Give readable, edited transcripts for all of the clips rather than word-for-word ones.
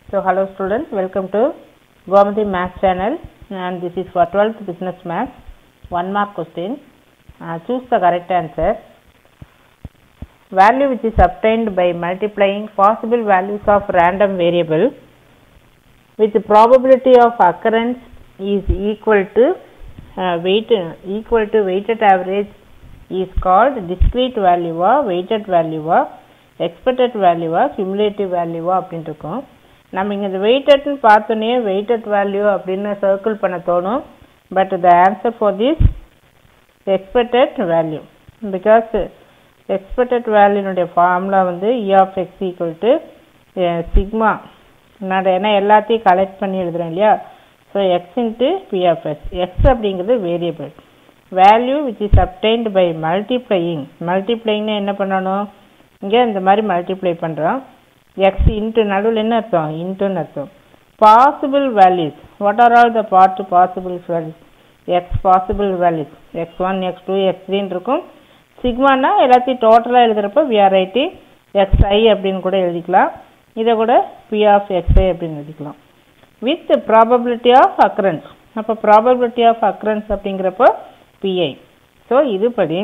So hello students, welcome to Gomathi Maths channel, and this is for 12th business maths. 1 mark question. Choose the correct answer. Value which is obtained by multiplying possible values of random variable with the probability of occurrence is equal to weighted average is called discrete value or weighted value or expected value or cumulative value அப்படினு இருக்கும். நம்ம இங்க இந்த weighted னு பார்த்தோனே weighted value அப்படினு circle பண்ண தோணும். But the answer for this expected value, because expected value னுடைய ஃபார்முலா வந்து e of x equal to sigma. நான் என்ன எல்லாத்தையும் கலெக்ட் பண்ணி எழுதுறேன் இல்லையா? So x into p of s. X அப்படிங்கிறது variable. Value which is obtained by multiplying என்ன பண்ணணும்? இங்க இந்த மாதிரி மல்டிப்ளை பண்றோம். x into நடுவுல என்ன அர்த்தம்? into ன்னு அர்த்தம். Possible values. What are all the possible values? X possible values. x1, x2, x3 ன்னு இருக்கும். சிக்மானா எல்லாத்தையும் டோட்டலா எழுதுறப்ப we are writing xi அப்படின்னு கூட எழுதிக்கலாம். இத கூட p of xi அப்படின்னு எழுதிக்கலாம். With the probability of occurrence. அப்ப probability of occurrence அப்படிங்கறப்ப pi. So இதுபடி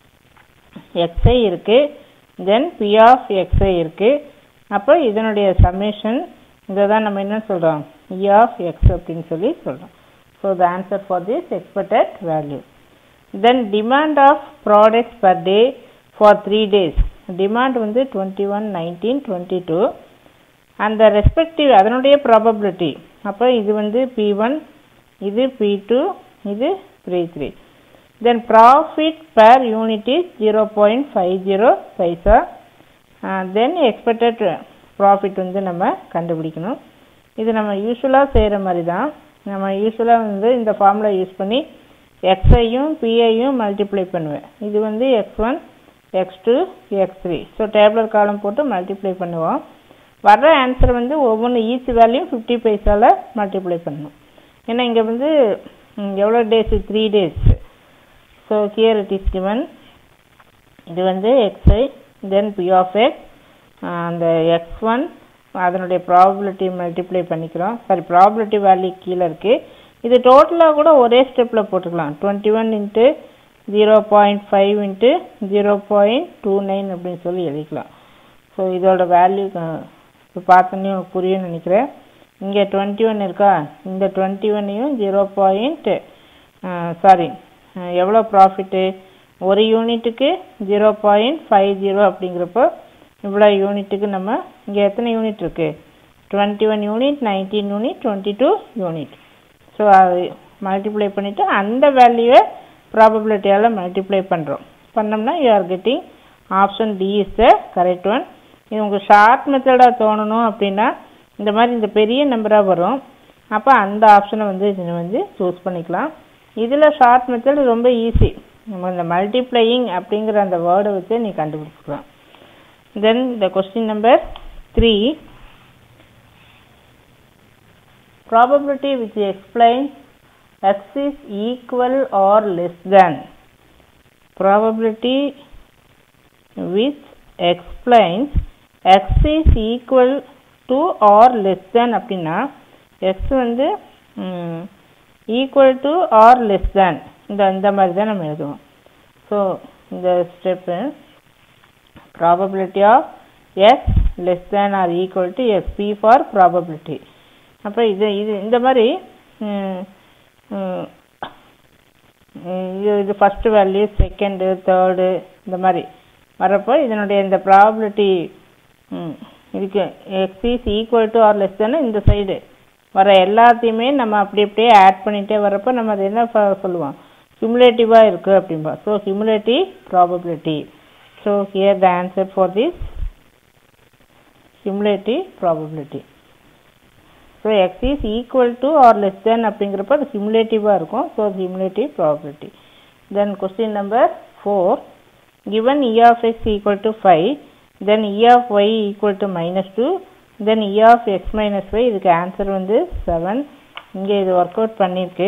xi இருக்கு, then p of xi இருக்கு. அப்ப இதனுடைய summation இததான் நம்ம என்ன சொல்றோம்? e of x அப்படினு சொல்லி சொல்றோம். So the answer for this expected value. Then demand of products per day for 3 days. Demand வந்து 21, 19, 22 and the respective அதனுடைய probability. அப்ப இது வந்து p1, இது p2, இது p3. Then profit per unit is 0.50 paisa. Then expected profit வந்து நம்ம கண்டுபிடிக்கணும். இது நம்ம யூசுவலா செய்யற மாதிரி தான். நம்ம யூசுவலா வந்து இந்த ஃபார்முலா யூஸ் பண்ணி x ஐயும் p ஐயும் மல்டிப்ளை பண்ணுவேன். இது வந்து x1, x2, x3. சோ டேபிளர் காலம் போட்டு மல்டிப்ளை பண்ணுவோம். வர்ற ஆன்சர் வந்து ஒவ்வொரு ஈச் வேல்யூ 50 பைசால மல்டிப்ளை பண்ணனும். ஏன்னா இங்க வந்து எவ்வளவு days? 3 days. So here it is given. இது வந்து xi, then p of x and x1 அதனுடைய probability மல்டிப்ளை பண்ணிக்கிறோம். சரி, probability வேல்யூ கீழ இருக்கு. இது டோட்டலா கூட ஒரே ஸ்டெப்ல போட்டுக்கலாம். 21 into 0.5 into 0.29 அப்படினு சொல்லி எழுதிக்கலாம். சோ இதோட வேல்யூ பார்த்தனே புரியும்னு நினைக்கிறேன். இங்க 21 இருக்கா? இந்த 21யும் 0. எவ்வளவு ப்ராஃபிட்? ஒரு யூனிட்டுக்கு 0.50 அப்படிங்கறப்போ இவ்வளவு யூனிட்டுக்கு நம்ம இங்க எத்தனை யூனிட் இருக்கு? 21 unit, 19 unit, 22 unit. So multiply பண்ணிட்டு அந்த வேல்யூவை ப்ராபபிலிட்டியால மல்டிப்ளை பண்றோம். பண்ணோம்னா you are getting option D is the correct one. இது உங்களுக்கு ஷார்ட் மெத்தடா தோணணும் அப்படினா இந்த மாதிரி இந்த பெரிய நம்பரா வரும். அப்ப அந்த ஆப்ஷனை வந்து நீங்க வந்து சூஸ் பண்ணிக்கலாம். இதுல ஷார்ட் மெத்தட் ரொம்ப ஈஸி. நம்ம இந்த மல்டிப்ளையிங் அப்படிங்கற அந்த வேர்டை வச்சு நீ கண்டுபிடிக்கலாம். Then the question number 3. Probability which explains x is equal or less than. Probability which explains x is equal to or less than அப்படினா x வந்து equal to or less than இந்த மாதிரி தான் நம்ம எழுதுவோம். So இந்த step probability of x less than or equal to x, p for probability. அப்ப இது இந்த மாதிரி இது ஃபர்ஸ்ட் வேல்யூ, செகண்ட், தேர்ட் இந்த மாதிரி வரப்போ இதனுடைய இந்த probability இதுக்கு x is equal to or less than இந்த சைடு வர எல்லாத்தையுமே நம்ம அப்படியே ஆட் பண்ணிட்டே வரப்போ நம்ம அது என்ன சொல்லுவோம்? cumulative-ஆ இருக்கு அப்படிம்பா. So cumulative probability. So here the answer for this cumulative probability. So x is equal to or less than அப்படிங்கறப்ப அது cumulative-ஆ இருக்கும். So cumulative probability. Then question number 4. Given e of x equal to 5, then e of y equal to -2, then e of x minus y. இதுக்கு answer வந்து 7. இங்க இது work out பண்ணிருக்கு.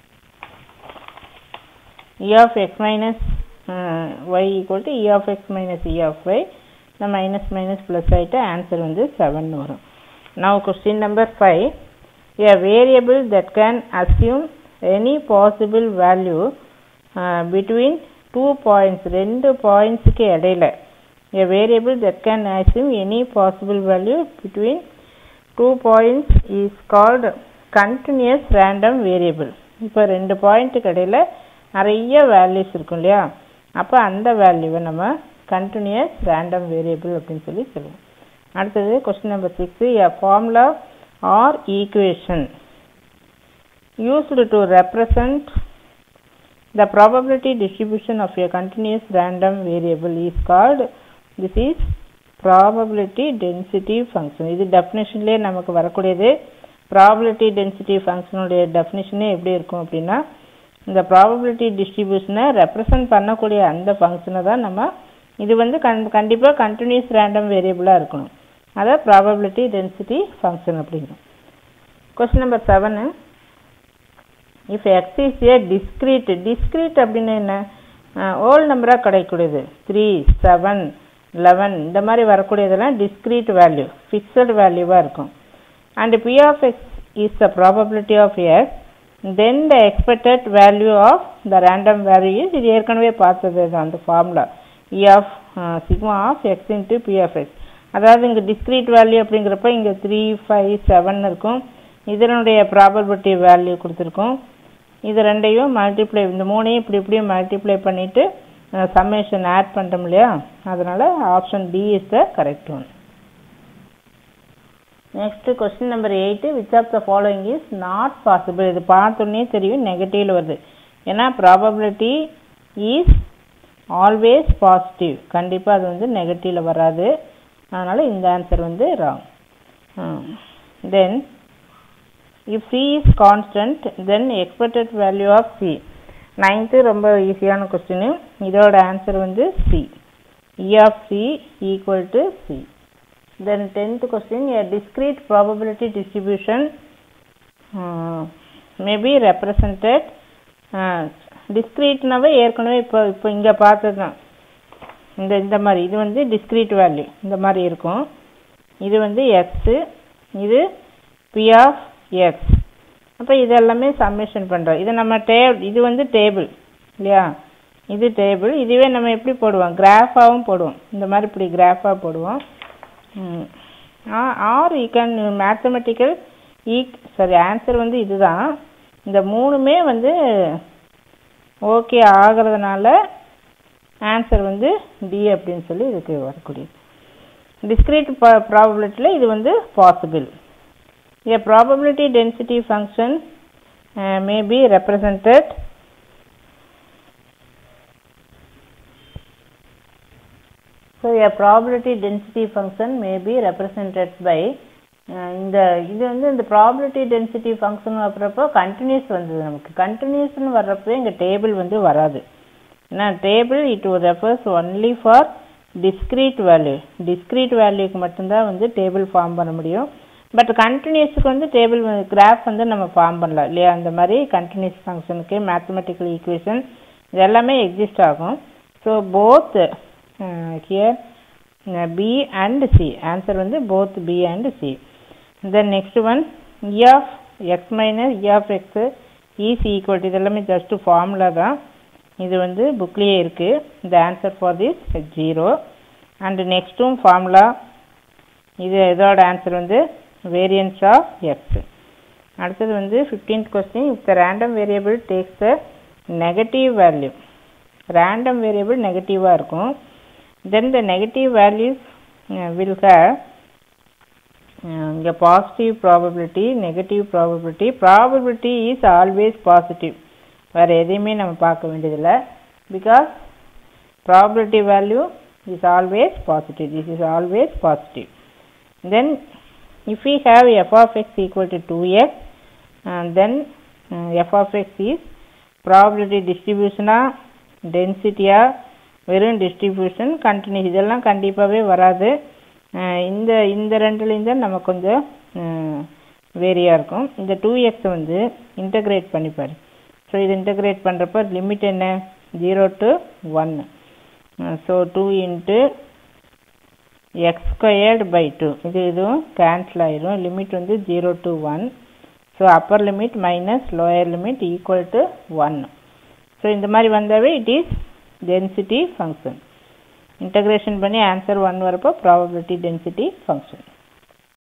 e of x minus y equal to e of x minus e of y. The minus minus plus ஆயிட்டு answer வந்து 7 வரும். Now question number 5. A variable that can assume any possible value between 2 points, 2 points க்கு இடையில. A variable that can assume any possible value between 2 points is called continuous random variable. இப்போ 2 பாயிண்ட்க்கு இடையில நிறைய values இருக்கும் இல்லையா, அப்போ அந்த வேல்யூவை நம்ம continuous random variable அப்படின்னு சொல்லி சொல்லுவோம். அடுத்தது question number 6. A formula or equation used to represent the probability distribution of a continuous random variable is called, this is probability density function. இது டெஃபினிஷன்லயே நமக்கு வரக்கூடியது. probability density function உடைய டெஃபினிஷனே எப்படி இருக்கும் அப்படின்னா, இந்த probability distribution-ஐ ரெப்ரசன்ட் பண்ணக்கூடிய அந்த ஃபங்க்ஷனை தான் நம்ம, இது வந்து கண்டிப்பாக கண்டினியூஸ் ரேண்டம் வேரியபிளாக இருக்கணும், அதை probability density function அப்படிங்கிறோம். question number 7. if x is a discrete அப்படின்னா என்ன, ஹோல் நம்பராக கிடைக்கூடியது 3, 7, 11 இந்த மாதிரி வரக்கூடியதெல்லாம் discrete வேல்யூ, ஃபிக்ஸட் வேல்யூவாக இருக்கும். and p of x is the probability of x, then the expected value of the random value is, இது ஏற்கனவே பார்த்தது அந்த formula e of sigma of x into p of x. அதாவது இங்கே discrete value அப்படிங்கிறப்ப இங்கே 3, 5, 7 இருக்கும். இதனுடைய ப்ராபபிலிட்டி வேல்யூ கொடுத்துருக்கோம். இது ரெண்டையும் மல்டிப்ளை, இந்த மூணையும் இப்படியும் மல்டிப்ளை பண்ணிவிட்டு சம்மேஷன் ஆட் பண்ணுறோம் இல்லையா, அதனால் option D is the correct one. Next question number 8. Which of the following is not possible. இது பார்த்தோன்னே தெரியும் நெகட்டிவில் வருது, ஏன்னா ப்ராபபிலிட்டி இஸ் ஆல்வேஸ் பாசிட்டிவ், கண்டிப்பாக அது வந்து நெகட்டிவில் வராது, அதனால் இந்த ஆன்சர் வந்து wrong. Then if c is constant, then expected value of c. 9th ரொம்ப ஈஸியான கொஸ்டின், இதோட ஆன்சர் வந்து c, e of c equal to c. then 10th question, a discrete probability distribution may be represented, discreteனாவே ஏற்கனவே இப்போ இங்கே பார்த்ததுதான், இந்த மாதிரி இது வந்து discrete வேல்யூ இந்த மாதிரி இருக்கும். இது வந்து x, இது p of x. அப்போ இதெல்லாமே சம்மேஷன் பண்ணுறோம். இது நம்ம இது வந்து டேபிள் இல்லையா, இது டேபிள். இதுவே நம்ம எப்படி போடுவோம், கிராஃபாகவும் போடுவோம், இந்த மாதிரி இப்படி கிராஃபாக போடுவோம். Or you can mathematical answer வந்து இதுதான். இந்த மூணுமே வந்து ஓகே ஆகிறதுனால ஆன்சர் வந்து டி அப்படின்னு சொல்லி இதுக்கு வரக்கூடியது. டிஸ்கிரீட் ப்ராபபிலிட்டியில் இது வந்து possible. A probability density function may be represented a probability density function may be represented by இது வந்து இந்த probability density function வரப்போ கண்டினியூஸ் வந்தது, நமக்கு கண்டினியூஸ்னு வர்றப்போ இங்கே டேபிள் வந்து வராது. ஏன்னா table it refers only for discrete value, discrete வேல்யூக்கு மட்டும்தான் வந்து டேபிள் ஃபார்ம் பண்ண முடியும். பட் கண்டினியூஸுக்கு வந்து டேபிள் கிராஃப் வந்து நம்ம ஃபார்ம் பண்ணலாம் இல்லையா, அந்த மாதிரி கண்டினியூஸ் ஃபங்க்ஷனுக்கு மேத்தமெட்டிக்கல் ஈக்குவேஷன் இது எல்லாமே எக்ஸிஸ்ட் ஆகும். So both here B and C, answer வந்து both B and C. Then next one, E of X minus E of X is equal to, இது எல்லாமே ஜஸ்ட் ஃபார்முலா தான், இது வந்து புக்லேயே இருக்குது. இந்த ஆன்சர் ஃபார் திஸ் 0. அண்ட் நெக்ஸ்ட்டும் ஃபார்முலா, இது இதோட ஆன்சர் வந்து வேரியன்ஸ் ஆஃப் எக்ஸ். அடுத்தது வந்து 15th question, if the random variable takes the negative value, random variable நெகட்டிவாக இருக்கும், then the negative values will have இங்கே positive probability, negative probability. Probability is always positive, வேறு எதையுமே நம்ம பார்க்க வேண்டியதில்லை, because probability value is always positive, this is always positive. Then if we have f of x equal to 2x, then f of x is probability distribution density வெறும் distribution continuous, இதெல்லாம் கண்டிப்பாகவே வராது. இந்த ரெண்டுலேயும் தான் நம்ம கொஞ்சம் வேரியாக இருக்கும். இந்த 2x வந்து இன்டகிரேட் பண்ணிப்பார். ஸோ இது இன்டகிரேட் பண்ணுறப்ப லிமிட் என்ன, 0 to 1. So 2 into x squared by 2 இதுவும் cancel ஆயிரும் லிமிட் வந்து 0 to 1 so upper limit minus lower limit equal to 1 so இந்த மாதிரி வந்தாவே it is density function integration பண்ணி answer 1 வரப்போ probability density function